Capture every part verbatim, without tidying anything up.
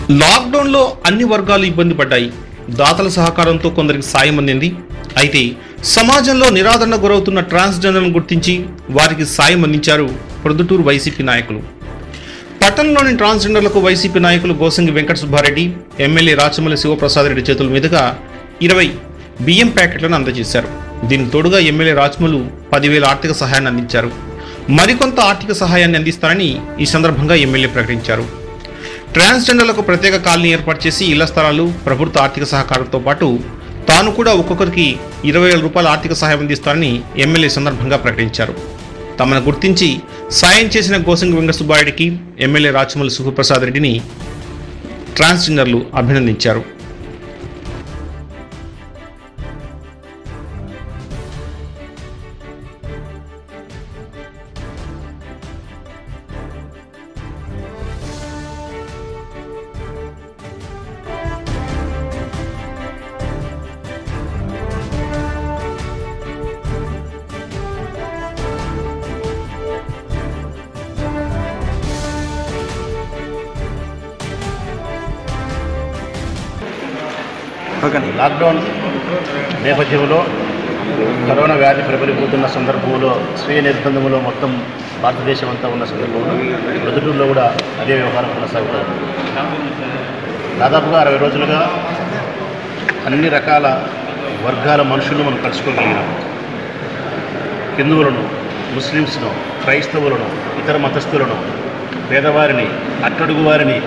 లాక్డౌన్లో అన్ని వర్గాలు ఇబ్బంది పడ్డాయి. దాతల సహకారంతో కొందరికి సాయం అందింది. అయితే సమాజంలో నిరాదరణ గురవుతున్న ట్రాన్స్జెండర్లను గుర్తించి వారికి సాయం అందించారు ప్రొద్దుటూరు వైసీపీ నాయకులు. పట్టణంలోని ట్రాన్స్జెండర్లకు వైసీపీ నాయకులు గోసంగి వెంకట సుబ్బారెడ్డి, ఎమ్మెల్యే రాచమల్లి శివప్రసాద్ రెడ్డి చేతుల మీదుగా ఇరవై బియ్యం ప్యాకెట్లను అందజేశారు. దీనికి తోడుగా ఎమ్మెల్యే రాచమల్లు పదివేల ఆర్థిక సహాయాన్ని అందించారు. మరికొంత ఆర్థిక సహాయాన్ని అందిస్తారని ఈ సందర్భంగా ఎమ్మెల్యే ప్రకటించారు. ట్రాన్స్జెండర్లకు ప్రత్యేక కాలనీ ఏర్పాటు చేసి ఇళ్ల స్థలాలు, ప్రభుత్వ ఆర్థిక సహకారంతో పాటు తాను కూడా ఒక్కొక్కరికి ఇరవై వేల రూపాయల ఆర్థిక సహాయం అందిస్తారని ఎమ్మెల్యే సందర్భంగా ప్రకటించారు. తమను గుర్తించి సాయం చేసిన గోసంగి వెంకట సుబ్బారెడ్డికి ఎమ్మెల్యే రాచమల్లి శివప్రసాద్ రెడ్డిని ట్రాన్స్జెండర్లు అభినందించారు. లాక్డౌన్ నేపథ్యంలో కరోనా వ్యాధి ప్రబలిపోతున్న సందర్భంలో స్వీయ నిర్బంధంలో మొత్తం భారతదేశం అంతా ఉన్న సందర్భంలో ప్రొద్దుటూరులో కూడా అదే వ్యవహారం కొనసాగుతారు. దాదాపుగా అరవై రోజులుగా అన్ని రకాల వర్గాల మనుషులను మనం కలుసుకోగలిగినాం. హిందువులను, ముస్లిమ్స్ను, క్రైస్తవులను, ఇతర మతస్థులను, పేదవారిని, అట్టడుగు వారిని,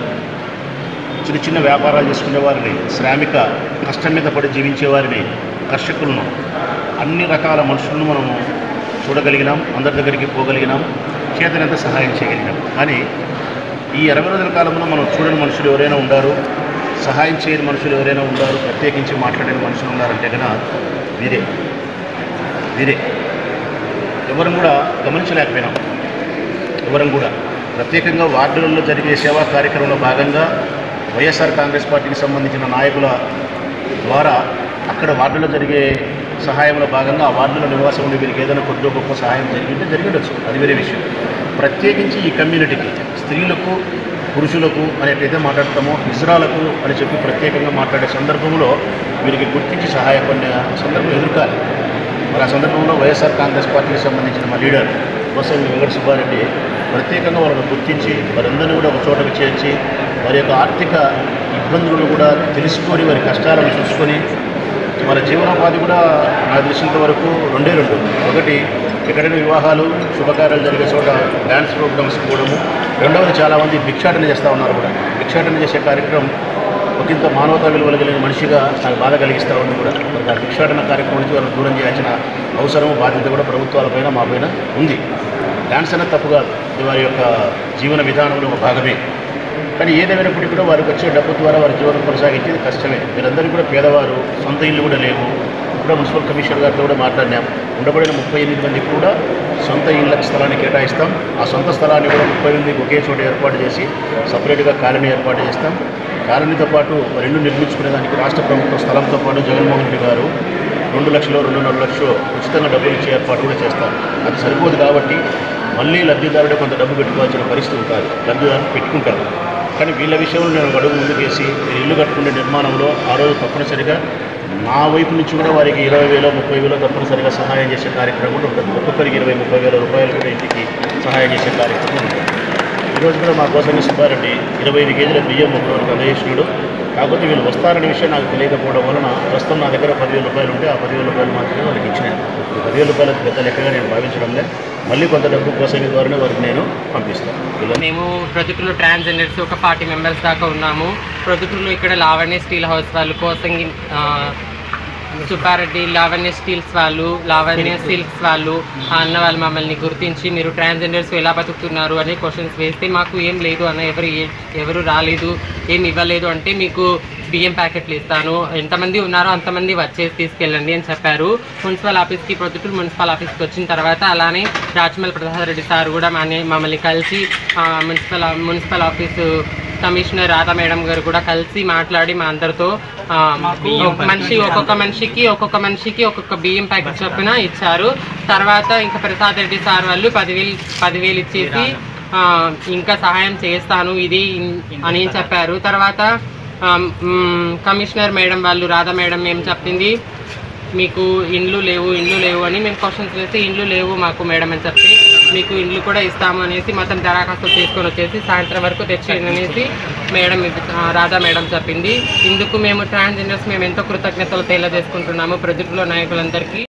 చిన్న చిన్న వ్యాపారాలు చేసుకునే వారిని, శ్రామిక కష్టం మీద పడి జీవించే వారిని, కర్షకులను, అన్ని రకాల మనుషులను మనము చూడగలిగినాం. అందరి దగ్గరికి పోగలిగినాం. చేతనంత సహాయం చేయగలిగినాం. కానీ ఈ అరవై రోజుల కాలంలో మనం చూడని మనుషులు ఎవరైనా ఉండారు, సహాయం చేయని మనుషులు ఎవరైనా ఉండారు, ప్రత్యేకించి మాట్లాడని మనుషులు ఉన్నారంటే కనుక వీరే వీరే ఎవరం కూడా గమనించలేకపోయినాం. ఎవరం కూడా ప్రత్యేకంగా వార్డులలో జరిగే సేవా కార్యక్రమంలో భాగంగా వైఎస్ఆర్ కాంగ్రెస్ పార్టీకి సంబంధించిన నాయకుల ద్వారా అక్కడ వార్డులో జరిగే సహాయంలో భాగంగా ఆ వార్డులో నివాసం ఉండి వీరికి ఏదైనా కొద్దిగా గొప్ప సహాయం జరిగింటే జరిగిండొచ్చు, అది వేరే విషయం. ప్రత్యేకించి ఈ కమ్యూనిటీకి, స్త్రీలకు, పురుషులకు అనేటైతే మాట్లాడతామో, ఇజ్రాలకు అని చెప్పి ప్రత్యేకంగా మాట్లాడే సందర్భంలో వీరికి గుర్తించి సహాయపడిన సందర్భం ఎదుర్కాలి. మరి ఆ సందర్భంలో వైఎస్ఆర్ కాంగ్రెస్ పార్టీకి సంబంధించిన మా లీడర్ గోసంగి వెంకట సుబ్బారెడ్డి ప్రత్యేకంగా వాళ్ళని గుర్తించి వారందరినీ కూడా ఒక చోటకు చేర్చి వారి యొక్క ఆర్థిక ఇబ్బందులను కూడా తెలుసుకొని వారి కష్టాలను చూసుకొని వాళ్ళ జీవనోపాధి కూడా నాకు తెలిసినంత వరకు రెండే రెండు. ఒకటి, ఎక్కడైనా వివాహాలు, శుభకార్యాలు జరిగే చోట డ్యాన్స్ ప్రోగ్రామ్స్ పోవడము. రెండవది, చాలామంది భిక్షాటన చేస్తూ ఉన్నారు కూడా. భిక్షాటన చేసే కార్యక్రమం ఒకంత మానవతా విలువలు కలిగిన మనిషిగా నాకు బాధ కలిగిస్తూ ఉంది కూడా. మరి ఆ భిక్షాటన కార్యక్రమం నుంచి వాళ్ళని దూరం చేయాల్సిన అవసరం, బాధ్యత కూడా ప్రభుత్వాలపైన మా పైన ఉంది. డ్యాన్స్ అనేది తప్పు కాదు, ఇది వారి యొక్క జీవన విధానంలో ఒక భాగమే. కానీ ఏదేమైనప్పటికీ కూడా వారికి వచ్చే డబ్బు ద్వారా వారి జీవనం కొనసాగించేది కష్టమే. వీరందరూ కూడా పేదవారు, సొంత ఇల్లు కూడా లేవు. ఇప్పుడు మున్సిపల్ కమిషనర్ గారితో కూడా మాట్లాడినాం. ఉండబడిన ముప్పై ఎనిమిది మందికి కూడా సొంత ఇళ్ళ స్థలాన్ని కేటాయిస్తాం. ఆ సొంత స్థలాన్ని కూడా ముప్పై ఎనిమిదికి ఒకే చోట ఏర్పాటు చేసి సపరేట్గా కాలనీ ఏర్పాటు చేస్తాం. కాలనీతో పాటు రెండు నిర్మించుకునే దానికి రాష్ట్ర ప్రభుత్వ స్థలంతో పాటు జగన్మోహన్ రెడ్డి గారు రెండు లక్షలు రెండున్నర లక్షలు ఉచితంగా డబ్బులు ఇచ్చే ఏర్పాటు కూడా చేస్తాం. అది సరిపోదు కాబట్టి మళ్ళీ లబ్ధిదారుడే కొంత డబ్బు పెట్టుకోవాల్సిన పరిస్థితి ఉంటుంది. లబ్ధిదారులు పెట్టుకుంటారు. కానీ వీళ్ళ విషయంలో నేను అడుగు ముందుకేసి ఇల్లు కట్టుకునే నిర్మాణంలో ఆ రోజు తప్పనిసరిగా నా వైపు నుంచి కూడా వారికి ఇరవై వేలో ముప్పై వేలో తప్పనిసరిగా సహాయం చేసే కార్యక్రమం కూడా ఉంటుంది. ఒక్కొక్కరికి ఇరవై ముప్పై వేల రూపాయలు కూడా ఇంటికి సహాయం చేసే కార్యక్రమం ఉంటుంది. ఈరోజు కూడా మా గోసంగి సుబ్బారెడ్డి ఇరవై ఐదు కేజీల బియ్యం ఒకరికి అందజేసినాడు. కాకపోతే వీళ్ళు వస్తారనే విషయం నాకు తెలియకపోవడం వలన ప్రస్తుతం నా దగ్గర పదివేల రూపాయలు ఉంటే ఆ పదివేల రూపాయలు మాత్రమే వాళ్ళకి ఇచ్చినాను. పదివేల రూపాయలకు పెద్ద లెక్కగా నేను భావించడం లేదు. మళ్ళీ కొంత డబ్బు గోసంగి ద్వారానే వారికి నేను పంపిస్తాను. మేము ప్రొద్దుటూరులో ట్రాన్స్జెండర్స్ ఒక ఫార్టీ మెంబర్స్ దాకా ఉన్నాము. ప్రొద్దుటూరులో ఇక్కడ లావణ్య స్టీల్ హౌస్ వాళ్ళు, కోసంగి సుబ్బారెడ్డి లావణ్య స్టీల్స్ వాళ్ళు, లావణ్య సిల్క్స్ వాళ్ళు, ఆ అన్న వాళ్ళు మమ్మల్ని గుర్తించి మీరు ట్రాన్స్జెండర్స్ ఎలా బతుకుతున్నారు అనే క్వశ్చన్స్ వేస్తే మాకు ఏం లేదు అన్న, ఎవరు ఎవరు రాలేదు, ఏం ఇవ్వలేదు అంటే మీకు బియ్యం ప్యాకెట్లు ఇస్తాను, ఎంతమంది ఉన్నారో అంతమంది వచ్చేసి తీసుకెళ్ళండి అని చెప్పారు. మున్సిపల్ ఆఫీస్కి, ప్రొద్దుటూరు మున్సిపల్ ఆఫీస్కి వచ్చిన తర్వాత అలానే రాచమల్లి ప్రసాద్ రెడ్డి సార్ కూడా మమ్మల్ని కలిసి municipal municipal office commissioner Radha madam గారు కూడా కలిసి మాట్లాడి మా అందరితో మనిషి ఒక్కొక్క మనిషికి ఒక్కొక్క మనిషికి ఒక్కొక్క బియ్యం ప్యాకెట్ చొప్పున ఇచ్చారు. తర్వాత ఇంకా ప్రసాద్ రెడ్డి సార్ వాళ్ళు పదివేలు పదివేలు ఇచ్చేసి ఆ, ఇంకా సహాయం చేస్తాను ఇది అని చెప్పారు. తర్వాత ఆ, మ్, కమిషనర్ మేడం వాళ్ళు రాధా మేడం ఏం చెప్పింది, మీకు ఇండ్లు లేవు ఇండ్లు లేవు అని మేము క్వశ్చన్స్ వేస్తే ఇండ్లు లేవు మాకు మేడం అని చెప్పి మీకు ఇండ్లు కూడా ఇస్తాము అనేసి మొత్తం దరఖాస్తు తీసుకొని వచ్చేసి సాయంత్రం వరకు తెచ్చేయండి అనేసి మేడం ఆ, రాధా మేడం చెప్పింది. ఇందుకు మేము ట్రాన్స్జెండర్స్ మేము ఎంతో కృతజ్ఞతలు తెలియజేసుకుంటున్నాము ప్రజల్లో నాయకులందరికీ.